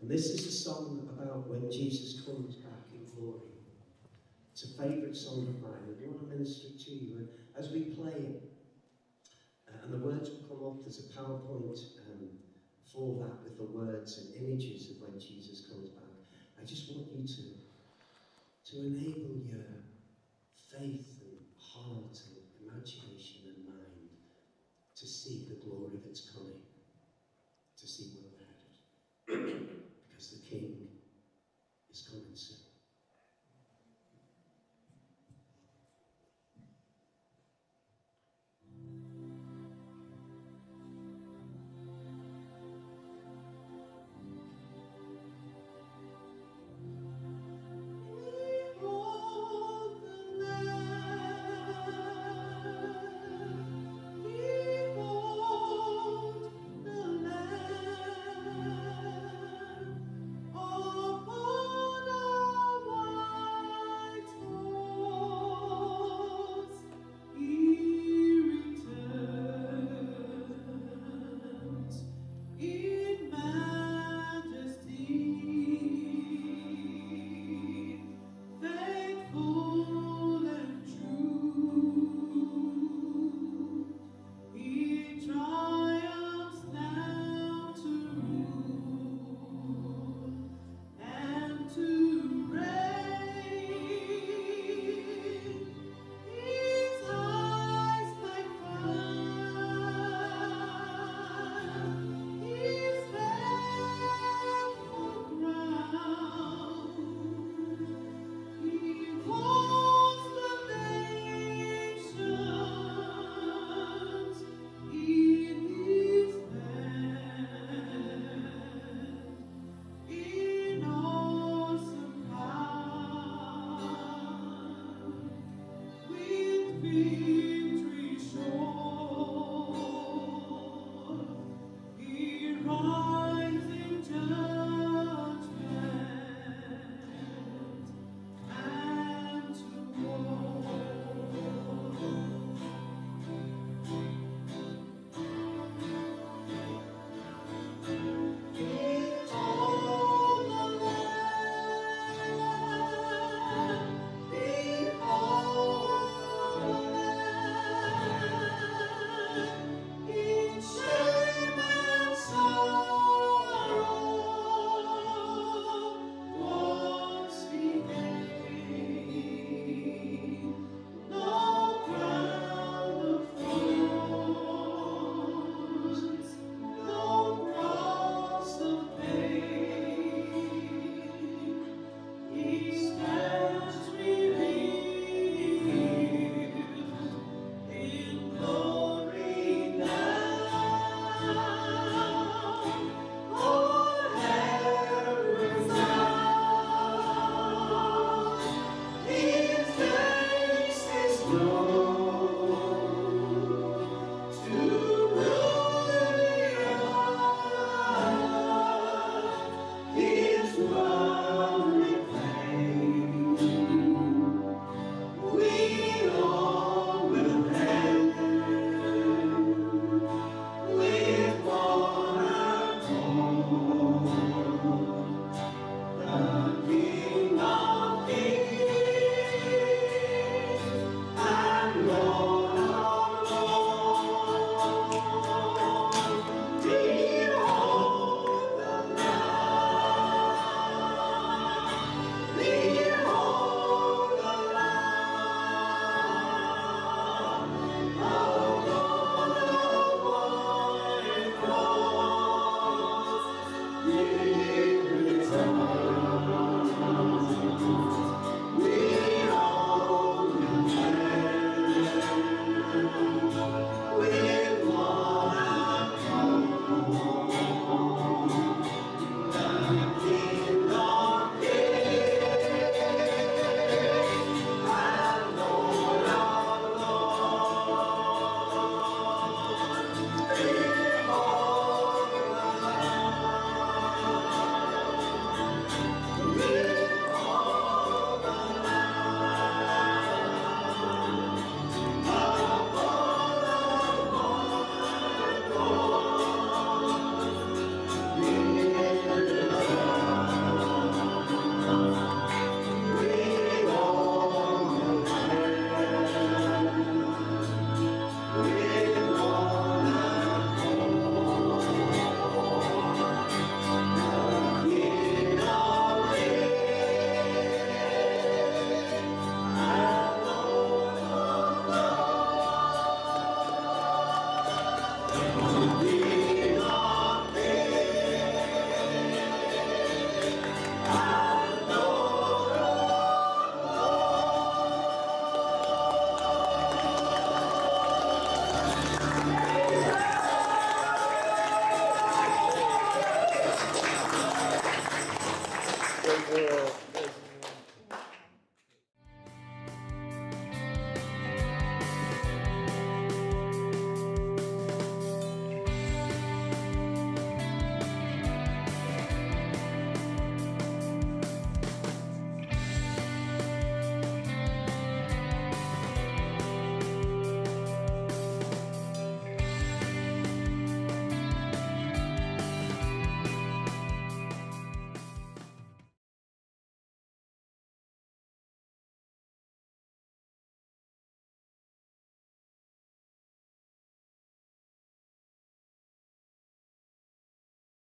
And this is a song about when Jesus comes back in glory. It's a favourite song of mine. I do want to minister to you. And as we play it, and the words will come up, there's a PowerPoint for that with the words and images of when Jesus comes back. I just want you to enable your faith and heart and imagination and mind to see the glory that's coming, to see what